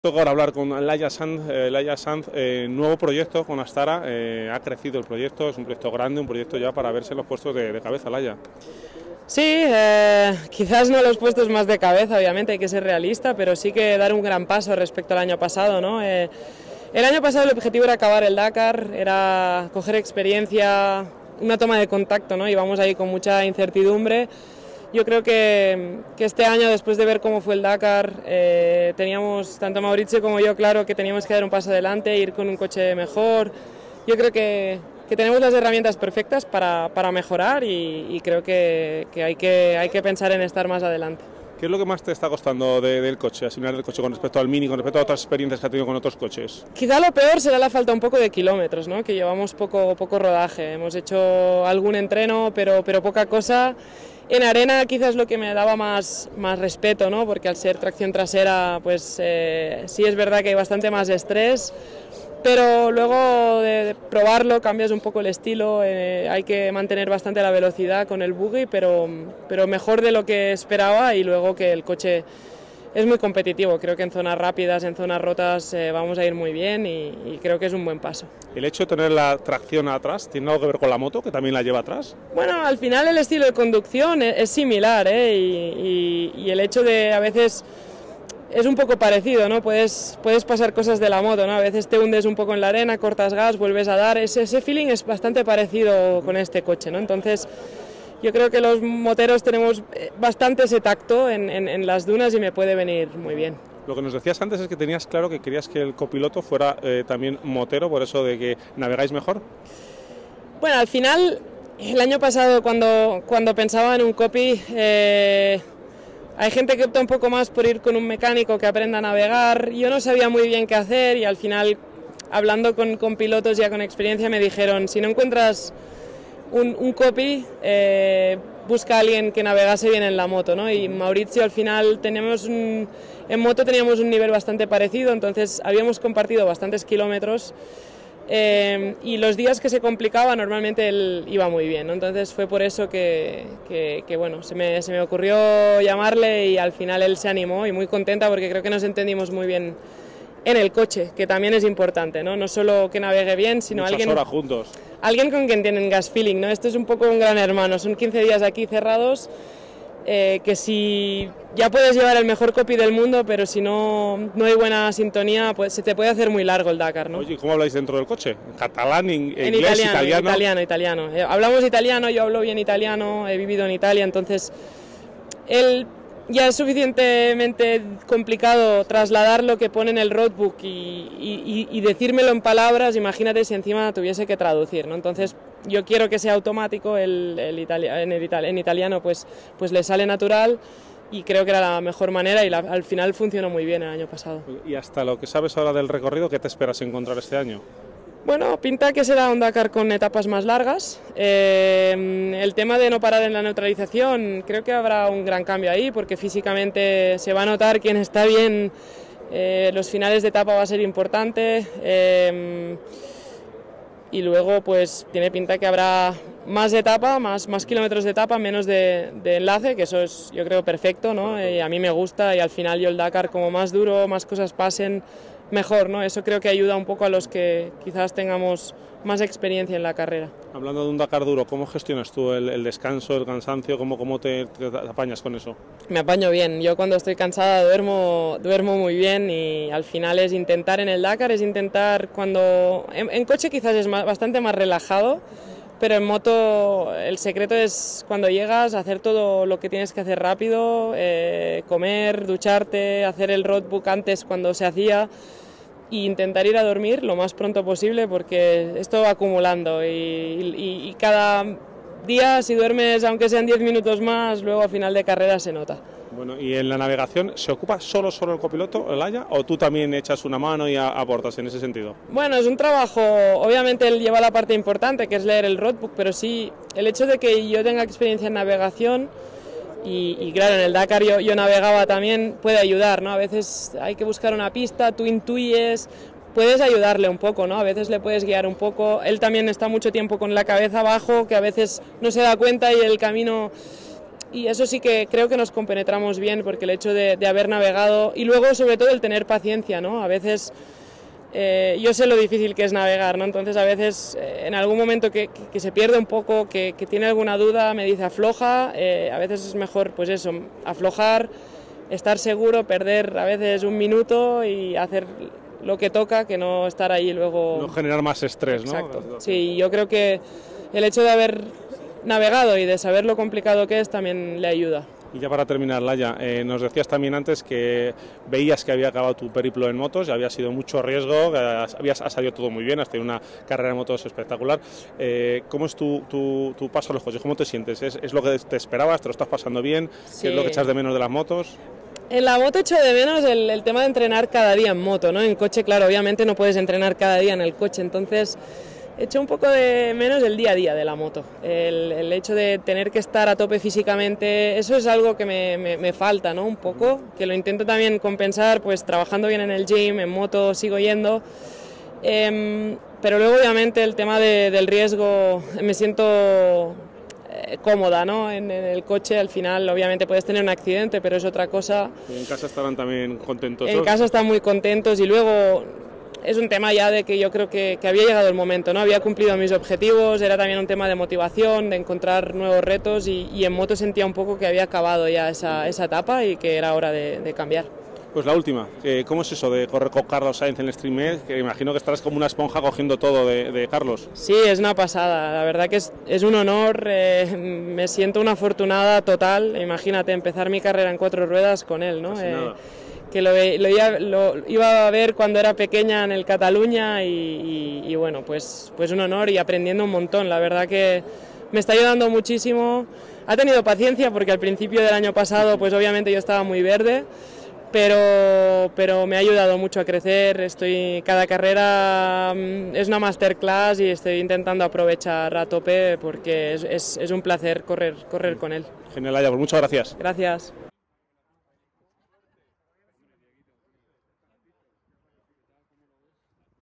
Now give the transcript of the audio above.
Toca ahora hablar con Laia Sanz. Nuevo proyecto con Astara, ha crecido el proyecto, es un proyecto grande, un proyecto ya para verse en los puestos de cabeza, Laia. Sí, quizás no los puestos más de cabeza, obviamente hay que ser realista, pero sí que dar un gran paso respecto al año pasado, ¿no? El año pasado el objetivo era acabar el Dakar, era coger experiencia, una toma de contacto, ¿no? Íbamos ahí con mucha incertidumbre. Yo creo que este año, después de ver cómo fue el Dakar, teníamos, tanto Mauricio como yo, claro que teníamos que dar un paso adelante, ir con un coche mejor. Yo creo que tenemos las herramientas perfectas para mejorar y creo que hay que pensar en estar más adelante. ¿Qué es lo que más te está costando del coche, asimilar el coche con respecto al Mini, con respecto a otras experiencias que has tenido con otros coches? Quizá lo peor será la falta un poco de kilómetros, ¿no? Que llevamos poco rodaje. Hemos hecho algún entreno, pero poca cosa. En arena quizás lo que me daba más respeto, ¿no? Porque al ser tracción trasera, pues sí es verdad que hay bastante más estrés, pero luego de probarlo cambias un poco el estilo, hay que mantener bastante la velocidad con el buggy, pero mejor de lo que esperaba, y luego que el coche es muy competitivo. Creo que en zonas rápidas, en zonas rotas vamos a ir muy bien y creo que es un buen paso. ¿El hecho de tener la tracción atrás tiene algo que ver con la moto, que también la lleva atrás? Bueno, al final el estilo de conducción es similar, y el hecho de a veces es un poco parecido, ¿no? Puedes pasar cosas de la moto, ¿no? A veces te hundes un poco en la arena, cortas gas, vuelves a dar. Ese feeling es bastante parecido con este coche, ¿no? Entonces yo creo que los moteros tenemos bastante ese tacto en las dunas y me puede venir muy bien. Lo que nos decías antes es que tenías claro que querías que el copiloto fuera también motero, por eso de que navegáis mejor. Bueno, al final, el año pasado cuando pensaba en un copy, hay gente que opta un poco más por ir con un mecánico que aprenda a navegar. Yo no sabía muy bien qué hacer y al final, hablando con pilotos ya con experiencia, me dijeron, si no encuentras un copy, busca a alguien que navegase bien en la moto, ¿no? Y Mauricio, al final en moto teníamos un nivel bastante parecido, entonces habíamos compartido bastantes kilómetros, y los días que se complicaba normalmente él iba muy bien, ¿no? Entonces fue por eso que bueno, se me ocurrió llamarle y al final él se animó, y muy contenta porque creo que nos entendimos muy bien en el coche, que también es importante, ¿no? No solo que navegue bien, sino muchas horas juntos. Alguien con quien tienen gas feeling, ¿no? Esto es un poco un gran hermano, son 15 días aquí cerrados, que si ya puedes llevar el mejor copy del mundo, pero si no hay buena sintonía, pues se te puede hacer muy largo el Dakar, ¿no? Oye, ¿cómo habláis dentro del coche? ¿En catalán, inglés, italiano? Hablamos italiano, yo hablo bien italiano, he vivido en Italia, entonces él ya es suficientemente complicado trasladar lo que pone en el roadbook y decírmelo en palabras. Imagínate si encima tuviese que traducir, ¿no? Entonces yo quiero que sea automático, en italiano pues le sale natural, y creo que era la mejor manera, y al final funcionó muy bien el año pasado. Y hasta lo que sabes ahora del recorrido, ¿qué te esperas encontrar este año? Bueno, pinta que será un Dakar con etapas más largas. El tema de no parar en la neutralización, creo que habrá un gran cambio ahí, porque físicamente se va a notar quién está bien. Los finales de etapa va a ser importante, y luego pues tiene pinta que habrá más etapa, más kilómetros de etapa, menos de enlace, que eso es, yo creo, perfecto, ¿no? Y a mí me gusta, y al final yo el Dakar, como más duro, más cosas pasen, mejor, ¿no? Eso creo que ayuda un poco a los que quizás tengamos más experiencia en la carrera. Hablando de un Dakar duro, ¿cómo gestionas tú el descanso, el cansancio? ¿Cómo te apañas con eso? Me apaño bien. Yo cuando estoy cansada duermo muy bien, y al final es intentar en el Dakar, cuando en coche quizás es bastante más relajado, pero en moto el secreto es cuando llegas a hacer todo lo que tienes que hacer rápido, comer, ducharte, hacer el roadbook antes cuando se hacía, e intentar ir a dormir lo más pronto posible, porque esto va acumulando y cada día, si duermes aunque sean 10 minutos más, luego a final de carrera se nota. Bueno, ¿y en la navegación se ocupa solo el copiloto, Laia, o tú también echas una mano y aportas en ese sentido? Bueno, es un trabajo, obviamente él lleva la parte importante, que es leer el roadbook, pero sí, el hecho de que yo tenga experiencia en navegación, y claro, en el Dakar yo navegaba también, puede ayudar, ¿no? A veces hay que buscar una pista, tú intuyes, puedes ayudarle un poco, ¿no? A veces le puedes guiar un poco. Él también está mucho tiempo con la cabeza abajo, que a veces no se da cuenta, y el camino y eso sí que creo que nos compenetramos bien, porque el hecho de haber navegado y luego sobre todo el tener paciencia, ¿no? A veces yo sé lo difícil que es navegar, ¿no? Entonces a veces en algún momento que se pierde un poco, que tiene alguna duda, me dice afloja, a veces es mejor pues eso, aflojar, estar seguro, perder a veces un minuto y hacer lo que toca, que no estar ahí luego... No generar más estrés, ¿no? Exacto. Sí, yo creo que el hecho de haber navegado y de saber lo complicado que es también le ayuda. Y ya para terminar, Laia, nos decías también antes que veías que había acabado tu periplo en motos, y había sido mucho riesgo, ha salido todo muy bien, has tenido una carrera de motos espectacular. ¿Cómo es tu paso a los coches? ¿Cómo te sientes? ¿Es lo que te esperabas? ¿Te lo estás pasando bien? Sí. ¿Qué es lo que echas de menos de las motos? En la moto echo de menos el tema de entrenar cada día en moto, ¿no? En coche, claro, obviamente no puedes entrenar cada día en el coche, entonces echo un poco de menos el día a día de la moto. El hecho de tener que estar a tope físicamente, eso es algo que me falta, ¿no? Un poco, que lo intento también compensar, pues trabajando bien en el gym, en moto sigo yendo. Pero luego obviamente el tema del riesgo, me siento cómoda, ¿no? En el coche al final obviamente puedes tener un accidente, pero es otra cosa. Y en casa estarán también contentos. En casa están muy contentos, y luego es un tema ya de que yo creo que había llegado el momento, ¿no? Había cumplido mis objetivos, era también un tema de motivación, de encontrar nuevos retos, y en moto sentía un poco que había acabado ya esa etapa y que era hora de cambiar. Pues la última, ¿cómo es eso de correr con Carlos Sainz en el Stream Med? Que imagino que estarás como una esponja cogiendo todo de Carlos. Sí, es una pasada, la verdad que es un honor, me siento una afortunada total. Imagínate empezar mi carrera en 4 ruedas con él, ¿no? Que lo iba a ver cuando era pequeña en el Cataluña, y bueno, pues un honor y aprendiendo un montón. La verdad que me está ayudando muchísimo. Ha tenido paciencia porque al principio del año pasado pues obviamente yo estaba muy verde, pero me ha ayudado mucho a crecer. Cada carrera es una masterclass y estoy intentando aprovechar a tope porque es un placer correr con él. Genial, Laia, pues muchas gracias. Gracias.